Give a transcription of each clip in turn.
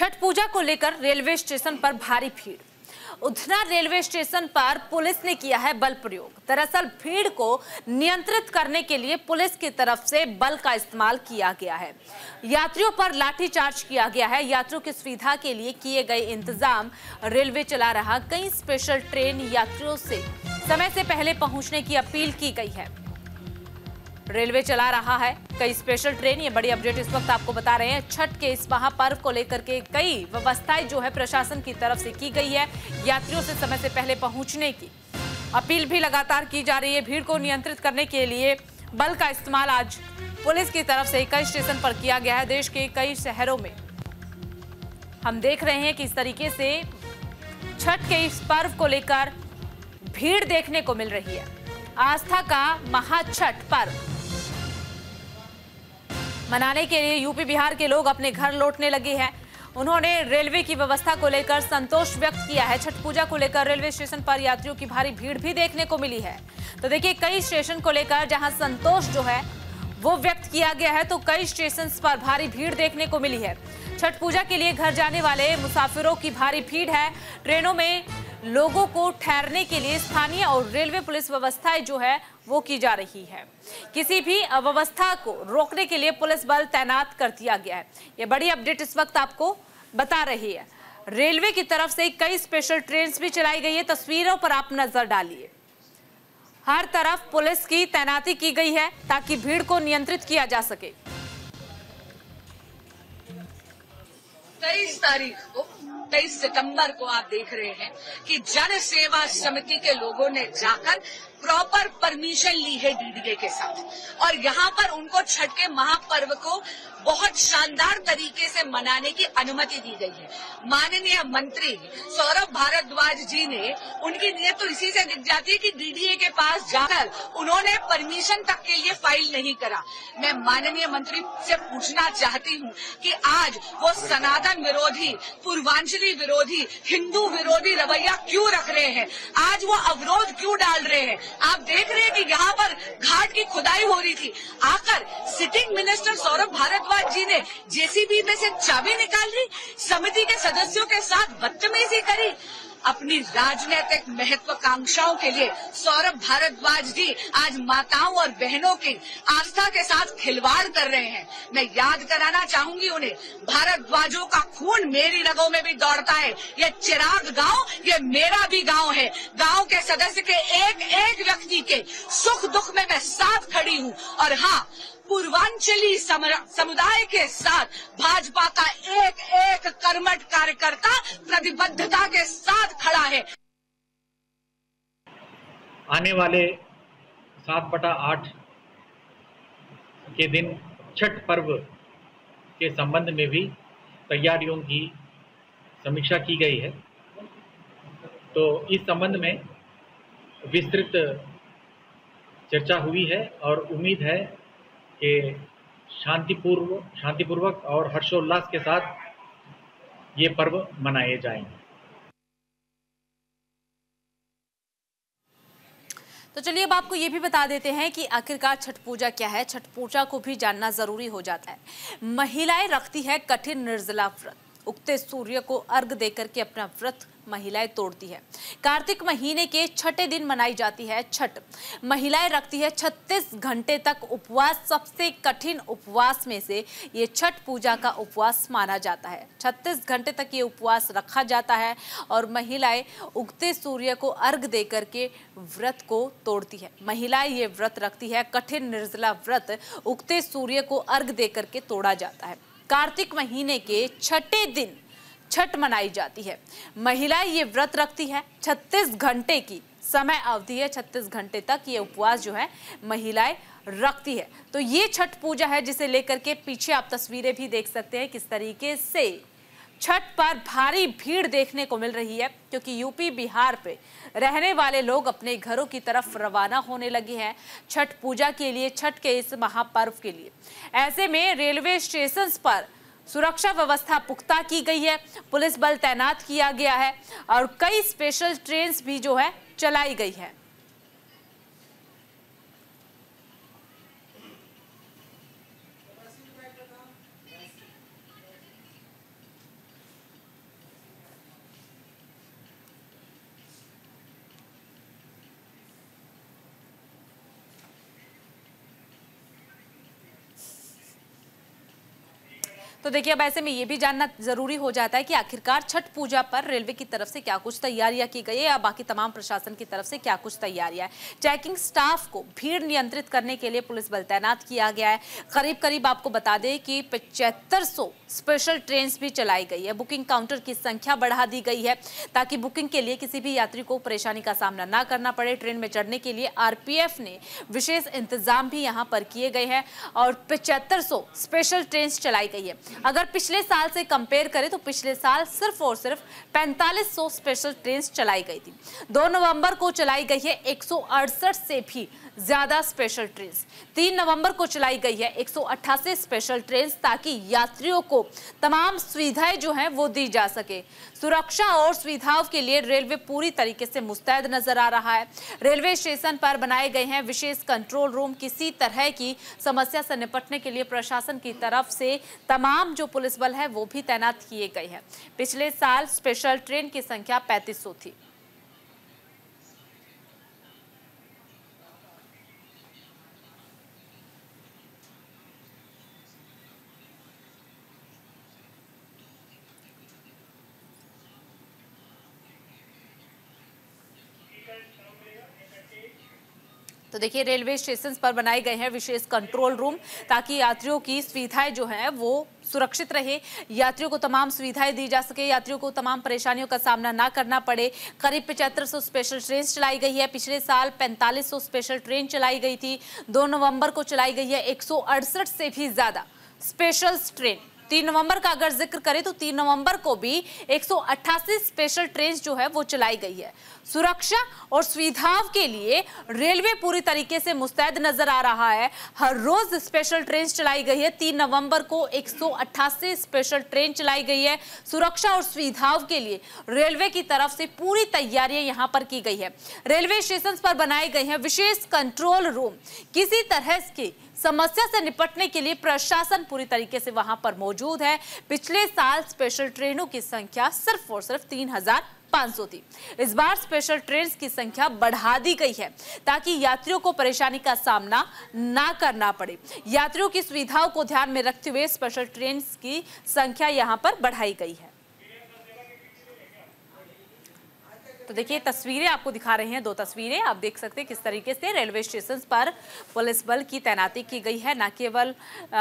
छठ पूजा को लेकर railway station पर भारी भीड़। उधना रेलवे स्टेशन पर पुलिस ने किया है बल प्रयोग। दरअसल भीड़ को नियंत्रित करने के लिए पुलिस की तरफ से बल का इस्तेमाल किया गया है। यात्रियों पर लाठीचार्ज किया गया है। यात्रियों की सुविधा के लिए किए गए इंतजाम। रेलवे चला रहा कई स्पेशल ट्रेन यात्रियों से समय से पहले पहुंचने की अपील की गई है। रेलवे चला रहा है कई स्पेशल ट्रेन। ये बड़ी अपडेट इस वक्त आपको बता रहे हैं। छठ के इस महापर्व को लेकर के कई व्यवस्थाएं जो है प्रशासन की तरफ से की गई है। यात्रियों से समय से पहले पहुंचने की अपील भी लगातार की जा रही है। भीड़ को नियंत्रित करने के लिए बल का इस्तेमाल आज पुलिस की तरफ से कई स्टेशन पर किया गया है। देश के कई शहरों में हम देख रहे हैं कि इस तरीके से छठ के इस पर्व को लेकर भीड़ देखने को मिल रही है। आस्था का महाछठ पर्व मनाने के लिए यूपी बिहार के लोग अपने घर लौटने लगे हैं। उन्होंने रेलवे की व्यवस्था को लेकर संतोष व्यक्त किया है। छठ पूजा को लेकर रेलवे स्टेशन पर यात्रियों की भारी भीड़ भी देखने को मिली है। तो देखिए, कई स्टेशन को लेकर जहां संतोष जो है वो व्यक्त किया गया है, तो कई स्टेशन पर भारी भीड़ देखने को मिली है। छठ पूजा के लिए घर जाने वाले मुसाफिरों की भारी भीड़ है। ट्रेनों में लोगों को ठहरने के लिए स्थानीय और रेलवे पुलिस व्यवस्थाएं जो है वो की जा रही है। किसी भी अव्यवस्था को रोकने के लिए पुलिस बल तैनात कर दिया गया है। ये बड़ी अपडेट इस वक्त आपको बता रही है। रेलवे की तरफ से कई स्पेशल ट्रेन भी चलाई गई है। तस्वीरों पर आप नजर डालिए। हर तरफ पुलिस की तैनाती की गई है ताकि भीड़ को नियंत्रित किया जा सके। 23 सितंबर को आप देख रहे हैं कि जन सेवा समिति के लोगों ने जाकर प्रॉपर परमिशन ली है डीडीए के साथ, और यहाँ पर उनको छठ के महापर्व को बहुत शानदार तरीके से मनाने की अनुमति दी गई है। माननीय मंत्री सौरभ भारद्वाज जी ने, उनकी नीयत तो इसी से दिख जाती है कि डीडीए के पास जाकर उन्होंने परमिशन तक के लिए फाइल नहीं करा। मैं माननीय मंत्री से पूछना चाहती हूँ कि आज वो सनातन विरोधी, पूर्वांचली विरोधी, हिंदू विरोधी रवैया क्यों रख रहे हैं? आज वो अवरोध क्यों डाल रहे हैं? आप देख रहे हैं कि यहाँ पर घाट की खुदाई हो रही थी। आकर सिटिंग मिनिस्टर सौरभ भारद्वाज जी ने जेसीबी में से चाबी निकाल ली, समिति के सदस्यों के साथ बदतमीजी करी। अपनी राजनीतिक महत्वाकांक्षाओं के लिए सौरभ भारद्वाज जी आज माताओं और बहनों की आस्था के साथ खिलवाड़ कर रहे हैं। मैं याद कराना चाहूंगी उन्हें, भारद्वाजों का खून मेरी रगों में भी दौड़ता है। ये चिराग गांव, ये मेरा भी गांव है। गांव के सदस्य के एक एक व्यक्ति के सुख दुख में मैं साथ खड़ी हूँ। और हाँ, पूर्वांचली समुदाय के साथ भाजपा का एक एक कर्मठ कार्यकर्ता प्रतिबद्धता के साथ खड़ा है। आने वाले 7/8 के दिन छठ पर्व के संबंध में भी तैयारियों की समीक्षा की गई है। तो इस संबंध में विस्तृत चर्चा हुई है और उम्मीद है कि शांतिपूर्वक और हर्षोल्लास के साथ ये पर्व मनाए जाएंगे। तो चलिए अब आपको ये भी बता देते हैं कि आखिरकार छठ पूजा क्या है। छठ पूजा को भी जानना जरूरी हो जाता है। महिलाएं रखती है कठिन निर्जला व्रत। उगते सूर्य को अर्घ देकर के अपना व्रत महिलाएं तोड़ती है। कार्तिक महीने के छठे दिन मनाई जाती है छठ। महिलाएं रखती है 36 घंटे तक उपवास। सबसे कठिन उपवास में से ये छठ पूजा का उपवास माना जाता है। 36 घंटे तक ये उपवास रखा जाता है और महिलाएं उगते सूर्य को अर्घ देकर के व्रत को तोड़ती है। महिलाएं ये व्रत रखती है कठिन निर्जला व्रत। उगते सूर्य को अर्घ देकर के तोड़ा जाता है। कार्तिक महीने के छठे दिन छठ मनाई जाती है। महिलाएं ये व्रत रखती है। 36 घंटे की समय अवधि है। 36 घंटे तक ये उपवास जो है महिलाएं रखती है। तो ये छठ पूजा है जिसे लेकर के पीछे आप तस्वीरें भी देख सकते हैं किस तरीके से छठ पर भारी भीड़ देखने को मिल रही है, क्योंकि यूपी बिहार पे रहने वाले लोग अपने घरों की तरफ रवाना होने लगे हैं छठ पूजा के लिए, छठ के इस महापर्व के लिए। ऐसे में रेलवे स्टेशन पर सुरक्षा व्यवस्था पुख्ता की गई है। पुलिस बल तैनात किया गया है और कई स्पेशल ट्रेन भी जो है चलाई गई है। तो देखिए, अब ऐसे में ये भी जानना जरूरी हो जाता है कि आखिरकार छठ पूजा पर रेलवे की तरफ से क्या कुछ तैयारियां की गई है या बाकी तमाम प्रशासन की तरफ से क्या कुछ तैयारियां है। चेकिंग स्टाफ को भीड़ नियंत्रित करने के लिए पुलिस बल तैनात किया गया है। करीब करीब आपको बता दें कि 7500 स्पेशल ट्रेन भी चलाई गई है। बुकिंग काउंटर की संख्या बढ़ा दी गई है ताकि बुकिंग के लिए किसी भी यात्री को परेशानी का सामना ना करना पड़े। ट्रेन में चढ़ने के लिए आरपीएफ ने विशेष इंतजाम भी यहां पर किए गए हैं और 7500 स्पेशल ट्रेन चलाई गई है। अगर पिछले साल से कंपेयर करें तो पिछले साल सिर्फ और सिर्फ 4500 स्पेशल ट्रेन चलाई गई थी। 2 नवंबर को चलाई गई है 168 से भी ज्यादा स्पेशल ट्रेन। 3 नवंबर को चलाई गई है 188 स्पेशल ट्रेन ताकि यात्रियों को तमाम सुविधाएं जो हैं वो दी जा सके। सुरक्षा और सुविधाओं के लिए रेलवे पूरी तरीके से मुस्तैद नजर आ रहा है। रेलवे स्टेशन पर बनाए गए हैं विशेष कंट्रोल रूम। किसी तरह की समस्या से निपटने के लिए प्रशासन की तरफ से तमाम जो पुलिस बल है वो भी तैनात किए गए हैं। पिछले साल स्पेशल ट्रेन की संख्या 3500 थी। तो देखिए, रेलवे स्टेशन पर बनाए गए हैं विशेष कंट्रोल रूम ताकि यात्रियों की सुविधाएं जो हैं वो सुरक्षित रहे, यात्रियों को तमाम सुविधाएं दी जा सके, यात्रियों को तमाम परेशानियों का सामना ना करना पड़े। करीब 7500 स्पेशल ट्रेन चलाई गई है। पिछले साल 4500 स्पेशल ट्रेन चलाई गई थी। 2 नवंबर को चलाई गई है 168 से भी ज्यादा स्पेशल ट्रेन। 3 नवंबर का अगर जिक्र करें तो 3 नवंबर को भी 188 स्पेशल ट्रेन जो है वो चलाई गई है। सुरक्षा और सुविधाओं के लिए रेलवे पूरी तरीके से मुस्तैद नजर आ रहा है। हर रोज स्पेशल ट्रेन चलाई गई है। 3 नवंबर को 188 स्पेशल ट्रेन चलाई गई है। सुरक्षा और सुविधाओं के लिए रेलवे की तरफ से पूरी तैयारियां यहां पर की गई है। रेलवे स्टेशन पर बनाए गए हैं विशेष कंट्रोल रूम। किसी तरह की समस्या से निपटने के लिए प्रशासन पूरी तरीके से वहां पर मौजूद है। पिछले साल स्पेशल ट्रेनों की संख्या सिर्फ और सिर्फ 3500 थी। इस बार स्पेशल ट्रेन की संख्या बढ़ा दी गई है ताकि यात्रियों को परेशानी का सामना ना करना पड़े। यात्रियों की सुविधाओं को ध्यान में रखते हुए स्पेशल ट्रेन की संख्या यहां पर बढ़ाई गई है। तो देखिए, तस्वीरें आपको दिखा रहे हैं, 2 तस्वीरें आप देख सकते हैं किस तरीके से रेलवे स्टेशन पर पुलिस बल की तैनाती की गई है। न केवल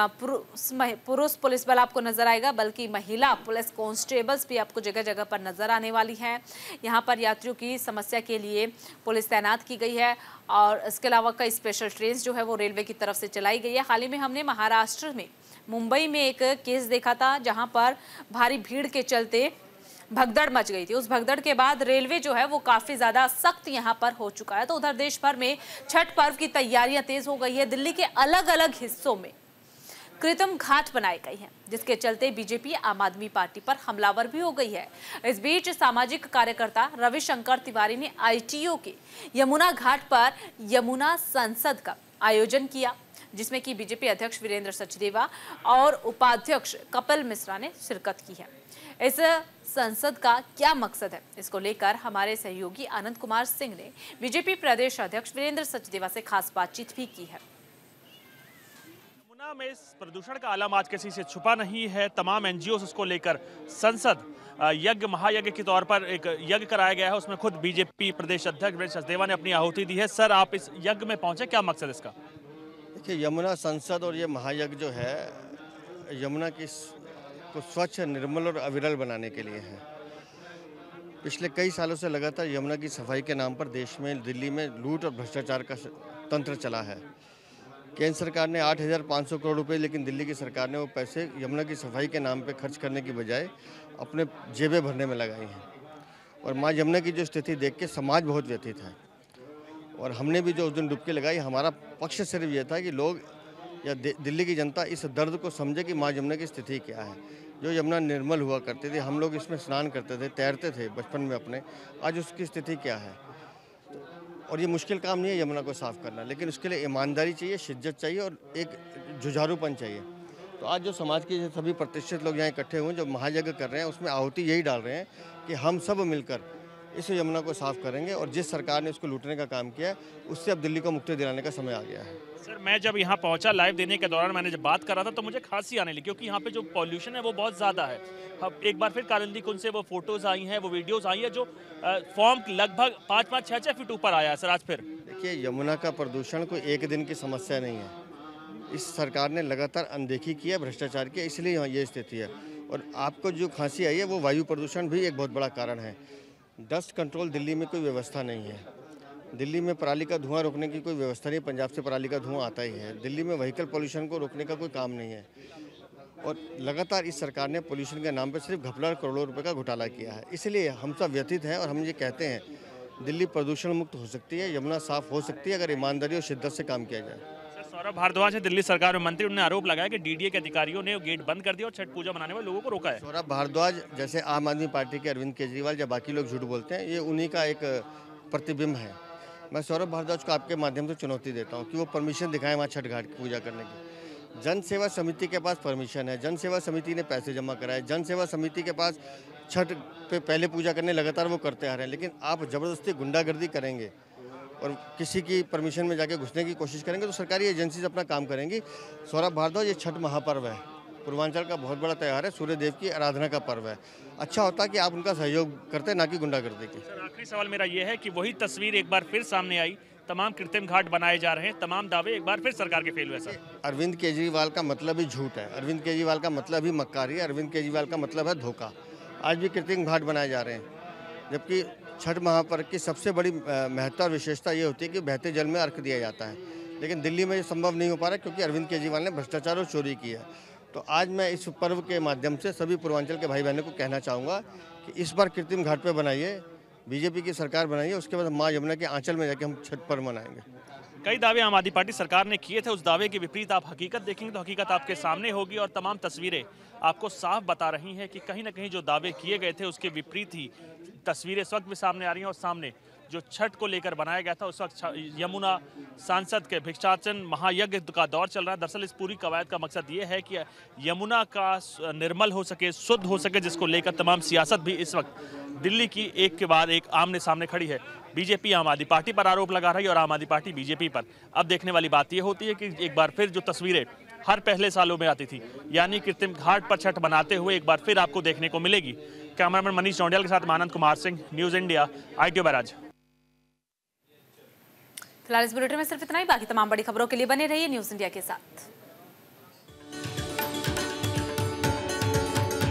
पुरुष पुलिस बल आपको नजर आएगा बल्कि महिला पुलिस कांस्टेबल्स भी आपको जगह जगह पर नजर आने वाली हैं। यहाँ पर यात्रियों की समस्या के लिए पुलिस तैनात की गई है और इसके अलावा कई स्पेशल ट्रेन जो है वो रेलवे की तरफ से चलाई गई है। हाल ही में हमने महाराष्ट्र में मुंबई में एक केस देखा था जहाँ पर भारी भीड़ के चलते भगदड़ मच गई थी। उस भगदड़ के बाद रेलवे जो है वो काफी ज्यादा सख्त यहां पर हो चुका है। तो उधर देश भर में छठ पर्व की तैयारियां तेज हो गई है। दिल्ली के अलग अलग हिस्सों में कृत्रिम घाट बनाए गए हैं जिसके चलते बीजेपी आम आदमी पार्टी पर हमलावर भी हो गई है। इस बीच सामाजिक कार्यकर्ता रविशंकर तिवारी ने आईटीओ के यमुना घाट पर यमुना संसद का आयोजन किया जिसमें कि बीजेपी अध्यक्ष वीरेंद्र सचदेवा और उपाध्यक्ष कपिल मिश्रा ने शिरकत की है। इस संसद का क्या मकसद है, इसको लेकर हमारे सहयोगी आनंद कुमार सिंह ने बीजेपी प्रदेश अध्यक्ष वीरेंद्र सचदेवा से खास बातचीत भी की है। यमुना में इस प्रदूषण का आलम आज किसी से छुपा नहीं है। तमाम एनजीओ इसको लेकर संसद यज्ञ महायज्ञ के तौर पर एक यज्ञ कराया गया है। उसमें खुद बीजेपी प्रदेश अध्यक्ष वीरेंद्र सचदेवा ने अपनी आहुति दी है। सर, आप इस यज्ञ में पहुंचे, क्या मकसद इसका? देखिए, यमुना संसद और ये महायज्ञ जो है यमुना की को स्वच्छ, निर्मल और अविरल बनाने के लिए है। पिछले कई सालों से लगातार यमुना की सफाई के नाम पर देश में, दिल्ली में लूट और भ्रष्टाचार का तंत्र चला है। केंद्र सरकार ने 8500 करोड़ रुपए, लेकिन दिल्ली की सरकार ने वो पैसे यमुना की सफाई के नाम पे खर्च करने की बजाय अपने जेबें भरने में लगाई हैं। और माँ यमुना की जो स्थिति देख के समाज बहुत व्यथित है और हमने भी जो उस दिन डुबकी लगाई, हमारा पक्ष सिर्फ ये था कि लोग या दिल्ली की जनता इस दर्द को समझे कि माँ यमुना की स्थिति क्या है। जो यमुना निर्मल हुआ करती थी, हम लोग इसमें स्नान करते थे, तैरते थे बचपन में अपने, आज उसकी स्थिति क्या है। और ये मुश्किल काम नहीं है यमुना को साफ़ करना, लेकिन उसके लिए ईमानदारी चाहिए, शिद्दत चाहिए और एक जुझारूपन चाहिए। तो आज जो समाज के सभी प्रतिष्ठित लोग यहाँ इकट्ठे हुए जो महायज्ञ कर रहे हैं, उसमें आहुति यही डाल रहे हैं कि हम सब मिलकर इस यमुना को साफ करेंगे और जिस सरकार ने उसको लूटने का काम किया है उससे अब दिल्ली को मुक्ति दिलाने का समय आ गया है। सर, मैं जब यहाँ पहुँचा लाइव देने के दौरान मैंने जब बात कर रहा था तो मुझे खांसी आने लगी, क्योंकि यहाँ पे जो पॉल्यूशन है वो बहुत ज़्यादा है। अब एक बार फिर कालिंदी कुंड से वो फोटोज़ आई हैं, वो वीडियोज़ आई हैं जो फॉर्म लगभग 5-5, 6-6 फीट ऊपर आया है। सर, आज फिर देखिए, यमुना का प्रदूषण कोई एक दिन की समस्या नहीं है। इस सरकार ने लगातार अनदेखी की है, भ्रष्टाचार किया, इसलिए यहाँ ये स्थिति है। और आपको जो खांसी आई है वो वायु प्रदूषण भी एक बहुत बड़ा कारण है। डस्ट कंट्रोल दिल्ली में कोई व्यवस्था नहीं है। दिल्ली में पराली का धुआं रोकने की कोई व्यवस्था नहीं, पंजाब से पराली का धुआं आता ही है। दिल्ली में व्हीकल पोल्यूशन को रोकने का कोई काम नहीं है। और लगातार इस सरकार ने पोल्यूशन के नाम पर सिर्फ घपला करोड़ों रुपए का घोटाला किया है। इसलिए हम सब व्यथित हैं और हम ये कहते हैं दिल्ली प्रदूषण मुक्त हो सकती है, यमुना साफ हो सकती है अगर ईमानदारी और शिद्दत से काम किया जाए। सौरभ भारद्वाज है दिल्ली सरकार में मंत्री, उन्होंने आरोप लगाया कि डीडीए के अधिकारियों ने गेट बंद कर दिया और छठ पूजा मनाने वाले लोगों को रोका है। सौरभ भारद्वाज जैसे आम आदमी पार्टी के अरविंद केजरीवाल या बाकी लोग झूठ बोलते हैं, ये उन्हीं का एक प्रतिबिंब है। मैं सौरभ भारद्वाज को आपके माध्यम से चुनौती देता हूँ कि वो परमिशन दिखाएं वहाँ छठ घाट की पूजा करने की। जन सेवा समिति के पास परमिशन है, जन सेवा समिति ने पैसे जमा कराए, जन सेवा समिति के पास छठ पे पहले पूजा करने लगातार वो करते आ रहे हैं। लेकिन आप ज़बरदस्ती गुंडागर्दी करेंगे और किसी की परमिशन में जाके घुसने की कोशिश करेंगे तो सरकारी एजेंसीज अपना काम करेंगी। सौरभ भारद्वाज, ये छठ महापर्व है, पूर्वांचल का बहुत बड़ा त्यौहार है, सूर्य देव की आराधना का पर्व है। अच्छा होता कि आप उनका सहयोग करते, ना कि गुंडागर्दी की। सर, आखिरी सवाल मेरा ये है कि वही तस्वीर एक बार फिर सामने आई, तमाम कृत्रिम घाट बनाए जा रहे हैं, तमाम दावे एक बार फिर सरकार के फेल हुए। सर, अरविंद केजरीवाल का मतलब ही झूठ है, अरविंद केजरीवाल का मतलब ही मक्कारी है, अरविंद केजरीवाल का मतलब है धोखा। आज भी कृत्रिम घाट बनाए जा रहे हैं, जबकि छठ महापर्व की सबसे बड़ी महत्ता और विशेषता ये होती है कि बहते जल में अर्घ दिया जाता है। लेकिन दिल्ली में ये संभव नहीं हो पा रहा क्योंकि अरविंद केजरीवाल ने भ्रष्टाचार और चोरी की है। तो आज मैं इस पर्व के माध्यम से सभी पूर्वांचल के भाई बहनों को कहना चाहूँगा कि इस बार कृत्रिम घाट पे बनाइए, बीजेपी की सरकार बनाइए, उसके बाद माँ यमुना के आंचल में जाके हम छठ पर्व मनाएंगे। कई दावे आम आदमी पार्टी सरकार ने किए थे, उस दावे के विपरीत आप हकीकत देखेंगे तो हकीकत आपके सामने होगी और तमाम तस्वीरें आपको साफ बता रही हैं कि कहीं ना कहीं जो दावे किए गए थे उसके विपरीत ही तस्वीरें इस वक्त भी सामने आ रही हैं। और सामने जो छठ को लेकर बनाया गया था उस वक्त यमुना सांसद के भिक्षाटन महायज्ञ का दौर चल रहा है। दरअसल इस पूरी कवायद का मकसद ये है कि यमुना का निर्मल हो सके, शुद्ध हो सके, जिसको लेकर तमाम सियासत भी इस वक्त दिल्ली की एक के बाद एक आमने सामने खड़ी है। बीजेपी आम आदमी पार्टी पर आरोप लगा रही है और आम आदमी पार्टी बीजेपी पर। अब देखने वाली बात यह होती है कि एक बार फिर जो तस्वीरें हर पहले सालों में आती थी, यानी कृत्रिम घाट पर छठ बनाते हुए एक बार फिर आपको देखने को मिलेगी। कैमरामैन मनीष नौडियाल के साथ Manand Kumar Singh, news India, ITO barrage. फिलहाल इस बुलेटिन में सिर्फ इतना ही, बाकी तमाम बड़ी खबरों के लिए बने रहिए न्यूज़ इंडिया के साथ।